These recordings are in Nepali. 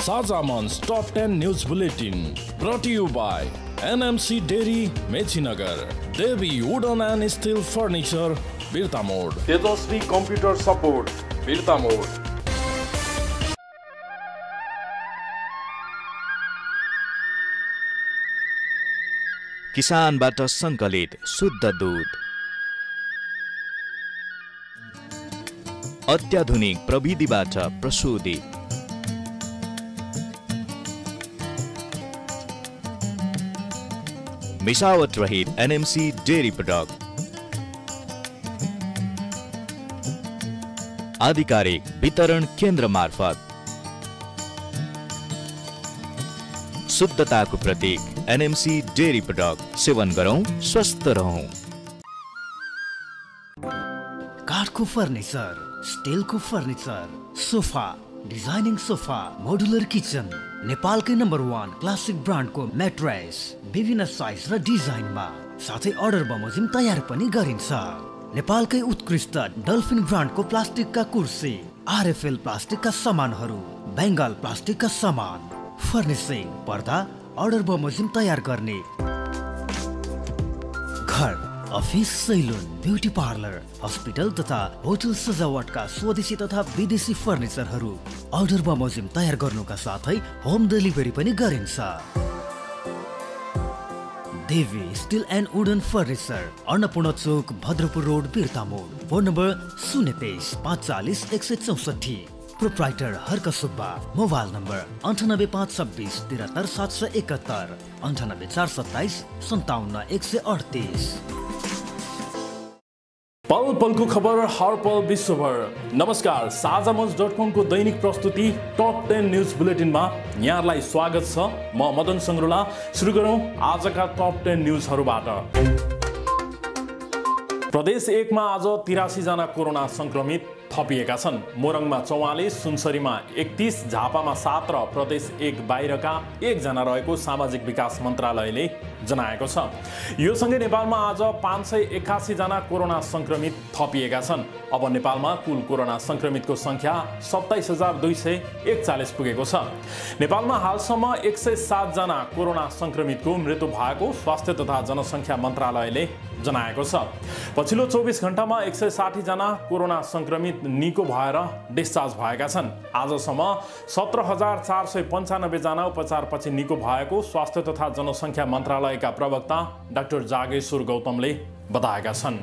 Sajhamanch Top 10 News Bulletin, brought to you by NMC Dairy, Mechinagar, Devi Wooden and Steel Furniture, Birta Mode, Tejasvi Computer Support, Birta Mode. किसानबाट सङ्कलित शुद्ध दूध, अत्याधुनिक प्रविधिबाट प्रशोधित, मिसावट रहित एनएमसी डेयरी प्रोडक्ट, आधिकारिक वितरण केन्द्र मार्फत, शुद्धताको प्रतीक एनएमसी डेयरी प्रोडक्ट। सेवन गरौं, स्वस्थ रहौं। काठको फर्निचर, स्टिलको furniture, sofa, designing sofa, modular kitchen, नेपालकै नम्बर 1 क्लासिक ब्रान्डको म्याट्रेस विभिन्न साइज र डिजाइनमा, साथै अर्डर बमोजिम तयार पनि गरिन्छ। नेपालकै उत्कृष्ट डल्फिन ब्रान्डको प्लास्टिकका कुर्सी, आरएफएल प्लास्टिकका सामानहरू, बेङ्गाल प्लास्टिकका सामान, फर्निसिङ, पर्दा अर्डर बमोजिम तयार गर्ने, घर, office, salon, beauty parlour, hospital तथा होटल सजावटका स्वदेशी तथा विदेशी फर्निचरहरू अर्डर बमोजिम तयार गर्नुका साथै होम डेलिभरी पनि गरिन्छ। Devi steel and wooden furniture, Annapurna Chowk, Bhadrapur road, Birta Mod. Phone number 023 540 164। Proprietor Harka Subba. Mobile number 98526 73 771, 98427 57 138। पल पलको खबर, हर पल विश्वभर। नमस्कार, साझामञ्च.com को दैनिक प्रस्तुति टप 10 न्यूज बुलेटिनमा यहाँलाई स्वागत छ। म मदन सङ्ग्रोला। सुरु गरौँ आजका टप 10 न्यूजहरूबाट। प्रदेश 1 मा आज 83 जना कोरोना संक्रमित थपिएका छन्। मोरङमा 44, सुनसरीमा 31, झापामा 7 र प्रदेश 1 बाहिरका 1 जना रहेको सामाजिक विकास मन्त्रालयले जनाएको छ। यो सँगै नेपालमा आज 581 जना कोरोना संक्रमित थपिएका छन्। अब नेपालमा कुल कोरोना संक्रमितको संख्या 27241 पुगेको छ। नेपालमा हालसम्म 107 जना कोरोना संक्रमितको मृत्यु भएको स्वास्थ्य तथा जनसङ्ख्या मन्त्रालयले जनाएको छ। पछिल्लो 24 घण्टामा 160 जना कोरोना संक्रमित निको भएर डिस्चार्ज भएका छन्। आजसम्म 17495 जना उपचारपछि निको भएको स्वास्थ्य तथा जनसङ्ख्या मन्त्रालयका प्रवक्ता डाक्टर जागेश्वर गौतमले बताएका छन्।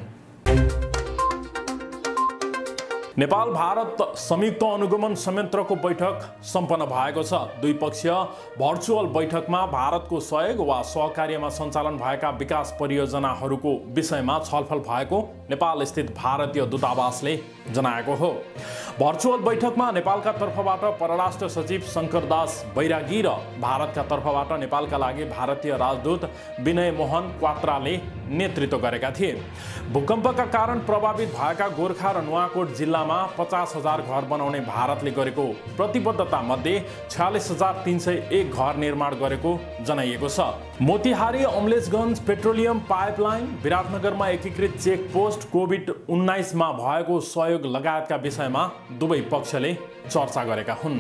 नेपाल भारत संयुक्त अनुगमन संयन्त्रको बैठक सम्पन्न भएको छ। द्विपक्षीय भर्चुअल बैठकमा भारतको सहयोग वा सहकार्यमा सञ्चालन भएका विकास परियोजनाहरूको विषयमा छलफल भएको नेपाल स्थित भारतीय दूतावासले जनाएको हो। भर्चुअल बैठकमा नेपालका तर्फबाट परराष्ट्र सचिव शङ्करदास बैरागी र भारतका तर्फबाट नेपालका लागि भारतीय राजदूत विनय मोहन क्वात्राले नेतृत्व गरेका थिए। भूकम्पका कारण प्रभावित भएका गोर्खा र नुवाकोट जिल्लामा 50,000 घर बनाउने भारतले गरेको प्रतिबद्धता मध्ये 46,301 घर निर्माण गरेको जनाइएको छ। मोतिहारी अमलेशगञ्ज पेट्रोलियम पाइपलाइन, विराटनगरमा एकीकृत चेक पोस्ट, कोभिड-19 मा भएको सहयोग लगायतका विषयमा दुवै पक्षले चर्चा गरेका हुन्।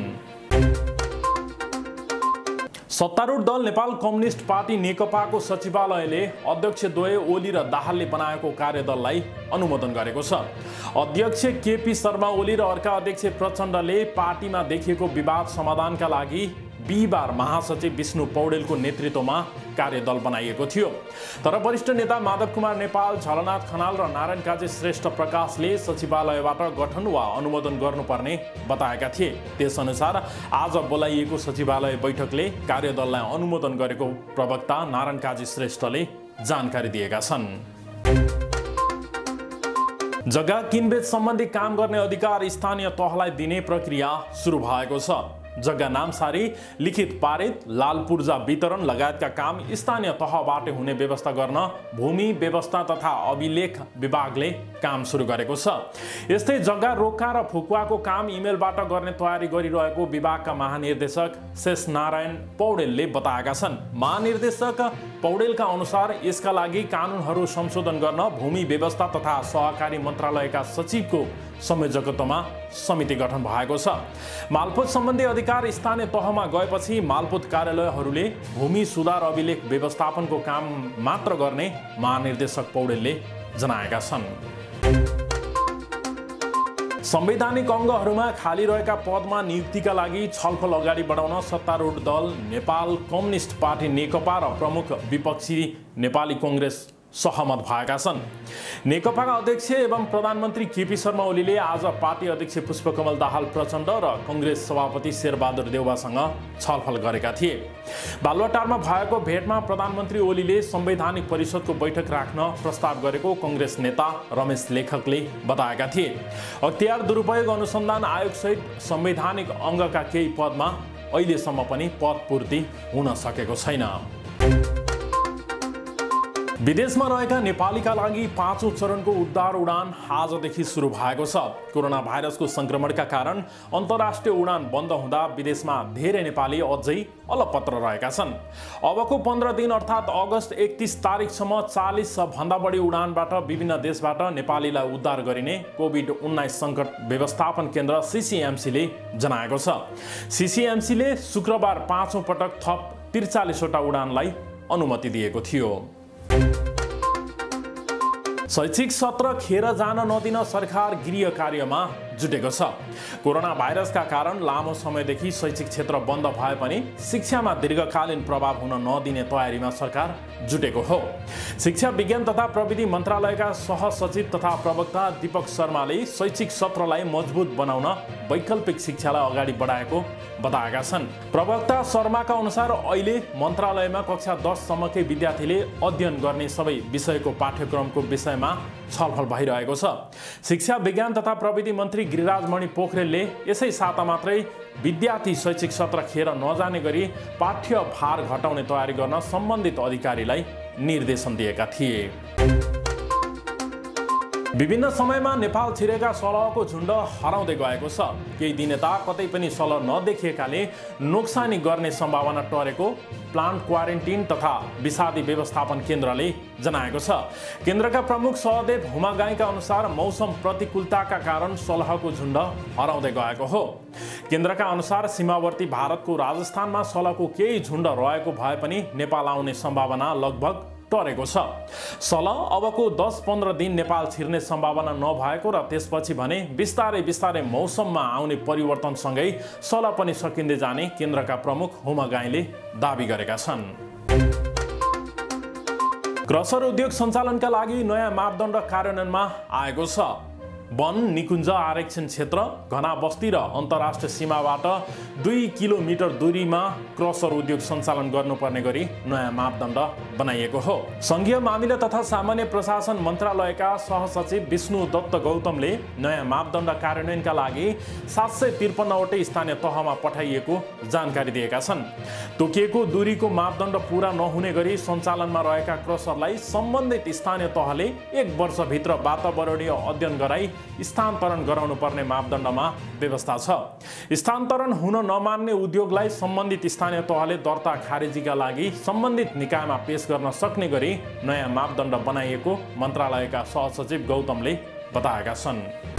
सत्तारूढ दल नेपाल कम्युनिस्ट पार्टी नेकपाको सचिवालयले अध्यक्षद्वय ओली र दाहालले बनाएको कार्यदललाई अनुमोदन गरेको छ। अध्यक्ष केपी शर्मा ओली र अर्का अध्यक्ष प्रचण्डले पार्टीमा देखिएको विवाद समाधानका लागि बिहिबार महासचिव विष्णु पौडेलको नेतृत्वमा कार्यदल बनाइएको थियो। तर वरिष्ठ नेता माधव कुमार नेपाल, झलनाथ खनाल र नारायण काजी श्रेष्ठ प्रकाशले सचिवालयबाट गठन वा अनुमोदन गर्नुपर्ने बताएका थिए। त्यसअनुसार आज बोलाइएको सचिवालय बैठकले कार्यदललाई अनुमोदन गरेको प्रवक्ता नारायण काजी श्रेष्ठले जानकारी दिएका छन्। जग्गा किनबेच सम्बन्धी काम गर्ने अधिकार स्थानीय तहलाई दिने प्रक्रिया सुरु भएको छ। जग्गा नामसारी, लिखित पारित, लाल पूर्जा वितरण लगायतका काम स्थानीय तहबाट हुने व्यवस्था गर्न भूमि व्यवस्था तथा अभिलेख विभागले काम सुरु गरेको छ। यस्तै जग्गा रोका र फुकुवाको काम इमेलबाट गर्ने तयारी गरिरहेको विभागका महानिर्देशक शेष नारायण पौडेलले बताएका छन्। महानिर्देशक पौडेलका अनुसार यसका लागि कानुनहरू संशोधन गर्न भूमि व्यवस्था तथा सहकारी मन्त्रालयका सचिवको संयोजकत्वमा समिति गठन भएको छ। मालपोत सम्बन्धी अधिकार स्थानीय तहमा गएपछि मालपोत कार्यालयहरूले भूमि सुधार अभिलेख व्यवस्थापनको काम मात्र गर्ने महानिर्देशक पौडेलले जनाएका छन्। संवैधानिक अङ्गहरूमा खाली रहेका पदमा नियुक्तिका लागि छलफल अगाडि बढाउन सत्तारूढ दल नेपाल कम्युनिस्ट पार्टी नेकपा र प्रमुख विपक्षी नेपाली कङ्ग्रेस सहमत भएका छन्। नेकपाका अध्यक्ष एवं प्रधानमन्त्री केपी शर्मा ओलीले आज पार्टी अध्यक्ष पुष्पकमल दाहाल प्रचण्ड र कङ्ग्रेस सभापति शेरबहादुर देउवासँग छलफल गरेका थिए। बालुवाटारमा भएको भेटमा प्रधानमन्त्री ओलीले संवैधानिक परिषदको बैठक राख्न प्रस्ताव गरेको कङ्ग्रेस नेता रमेश लेखकले बताएका थिए। अख्तियार दुरुपयोग अनुसन्धान आयोगसहित संवैधानिक अङ्गका केही पदमा अहिलेसम्म पनि पद पूर्ति हुन सकेको छैन। विदेशमा रहेका नेपालीका लागि 5औं चरणको उद्धार उडान आजदेखि सुरु भएको छ। कोरोना भाइरसको संक्रमणका कारण अन्तर्राष्ट्रिय उडान बन्द हुँदा विदेशमा धेरै नेपाली अझै अलपत्र रहेका छन्। अबको 15 दिन अर्थात् अगस्त 31 तारिकसम्म 40 भन्दा बढी उडानबाट विभिन्न देशबाट नेपालीलाई उद्धार गरिने कोभिड-19 सङ्कट व्यवस्थापन केन्द्र सीसीएमसीले जनाएको छ। सीसीएमसीले शुक्रबार 5औं पटक थप 43 वटा उडानलाई अनुमति दिएको थियो। शैक्षिक सत्र खेर जान नदिन सरकार गृह कार्यमा जुटेको छ। कोरोना भाइरसका कारण लामो समयदेखि शैक्षिक क्षेत्र बन्द भए पनि शिक्षामा दीर्घकालीन प्रभाव हुन नदिने तयारीमा सरकार जुटेको हो। शिक्षा विज्ञान तथा प्रविधि मन्त्रालयका सहसचिव तथा प्रवक्ता दीपक शर्माले शैक्षिक सत्रलाई मजबुत बनाउन वैकल्पिक शिक्षालाई अगाडि बढाएको बताएका छन्। प्रवक्ता शर्माका अनुसार अहिले मन्त्रालयमा कक्षा 10 सम्मकै विद्यार्थीले अध्ययन गर्ने सबै विषयको पाठ्यक्रमको विषयमा छलफल भइरहेको छ। शिक्षा विज्ञान तथा प्रविधि मन्त्री गिरिराजमणि पोखरेलले यसै साता मात्रै विद्यार्थी शैक्षिक सत्र खेर नजाने गरी पाठ्य भार घटाउने तयारी गर्न सम्बन्धित अधिकारीलाई निर्देशन दिएका थिए। विभिन्न समयमा नेपाल छिरेका सलहको झुण्ड हराउँदै गएको छ। केही दिन यता कतै पनि सलह नदेखिएकाले नोक्सानी गर्ने सम्भावना टरेको प्लान्ट क्वारेन्टिन तथा विषादी व्यवस्थापन केन्द्रले जनाएको छ। केन्द्रका प्रमुख सहदेव हुमागाईका अनुसार मौसम प्रतिकूलताका कारण सलहको झुण्ड हराउँदै गएको हो। केन्द्रका अनुसार सीमावर्ती भारतको राजस्थानमा सलहको केही झुण्ड रहेको भए पनि नेपाल आउने सम्भावना लगभग टरेको छ। सलह अबको 10-15 दिन नेपाल छिर्ने सम्भावना नभएको र त्यसपछि भने बिस्तारै बिस्तारै मौसममा आउने परिवर्तनसँगै सलह पनि सकिँदै जाने केन्द्रका प्रमुख हुमागाईले दाबी गरेका छन्। क्रसर उद्योग सञ्चालनका लागि नयाँ मापदण्ड कार्यान्वयनमा आएको छ। वन निकुञ्ज आरक्षण क्षेत्र, घना बस्ती र अन्तर्राष्ट्रिय सीमाबाट 2 किलोमिटर दूरीमा क्रसर उद्योग सञ्चालन गर्नुपर्ने गरी नयाँ मापदण्ड बनाइएको हो। संघीय मामिला तथा सामान्य प्रशासन मन्त्रालयका सहसचिव विष्णु दत्त गौतमले नयाँ मापदण्ड कार्यान्वयनका लागि 753 वटै स्थानीय तहमा पठाइएको जानकारी दिएका छन्। तोकिएको दूरीको मापदण्ड पूरा नहुने गरी सञ्चालनमा रहेका क्रसरलाई सम्बन्धित स्थानीय तहले 1 वर्षभित्र वातावरणीय अध्ययन गराई स्थानान्तरण गराउनु पर्ने मापदण्डमा व्यवस्था छ। स्थानान्तरण हुन नमान्ने उद्योगलाई सम्बन्धित स्थानीय तहले दर्ता खारेजीका लागि सम्बन्धित निकायमा पेश गर्न सक्ने गरी नयाँ मापदण्ड बनाइएको मन्त्रालयका सहसचिव गौतमले बताएका छन्।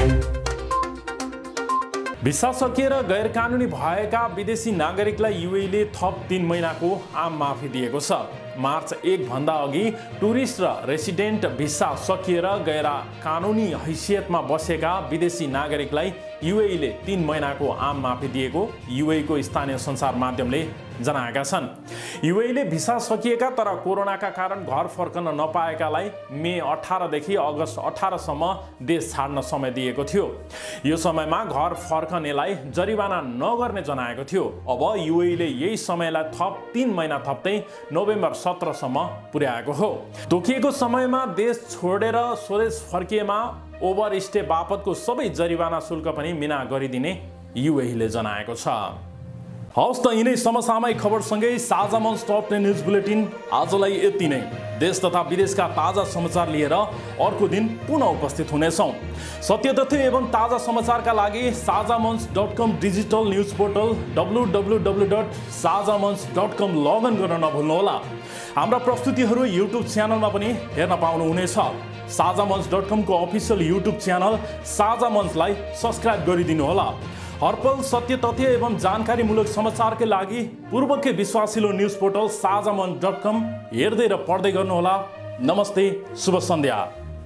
भिसा सकिएर गैर कानुनी भएका विदेशी नागरिकलाई युएईले थप 3 महिनाको आम माफी दिएको छ। मार्च 1 भन्दा अघि टुरिस्ट र रेसिडेन्ट भिसा सकिएर गैर कानुनी हैसियतमा बसेका विदेशी नागरिकलाई युएईले 3 महिनाको आम माफी दिएको युएईको स्थानीय सञ्चार माध्यमले जनाएका छन्। युएईले भिसा सकिएका तर कोरोनाका कारण घर फर्कन नपाएकालाई मे 18 देखि अगस्त 18 सम्म देश छाड्न समय दिएको थियो। यो समयमा घर फर्कनेलाई जरिवाना नगर्ने जनाएको थियो। अब युएईले यही समयलाई थप 3 महिना थप्दै नोभेम्बर 17 सम्म पुर्याएको हो। तोकिएको समयमा देश छोडेर स्वदेश फर्किएमा ओभरस्टे बापतको सबै जरिवाना शुल्क पनि मिना गरिदिने युएईले जनाएको छ। हवस् त यिनै समसामयिक खबरसँगै साझा मञ्च टप 10 न्युज बुलेटिन आजलाई यति नै। देश तथा विदेशका ताजा समाचार लिएर अर्को दिन पुनः उपस्थित हुनेछौँ। सत्य तथ्य एवं ताजा समाचारका लागि sajhamanch.com digital news portal www.sajhamanch.com login गर्न नभुल्नुहोला। हाम्रा प्रस्तुतिहरू युट्युब च्यानलमा पनि हेर्न पाउनुहुनेछ। साझामञ्च.com को अफिसियल युट्युब च्यानल साझा मञ्चलाई सब्स्क्राइब गरिदिनु होला। हरपल सत्य तथ्य एवं जानकारीमूलक समाचार के लागि पूर्वकै विश्वासिलो न्यूज पोर्टल sajhamanch.com हेर्दै र पढ्दै गर्नुहोला। नमस्ते, शुभ सन्ध्या।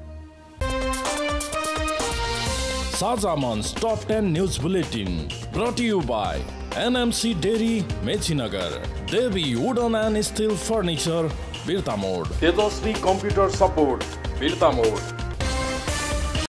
Sajhamanch top 10 news bulletin brought to you by NMC Dairy Mechinagar, Devi wooden and steel furniture Birta Mod, Tejaswi computer support Birta mode,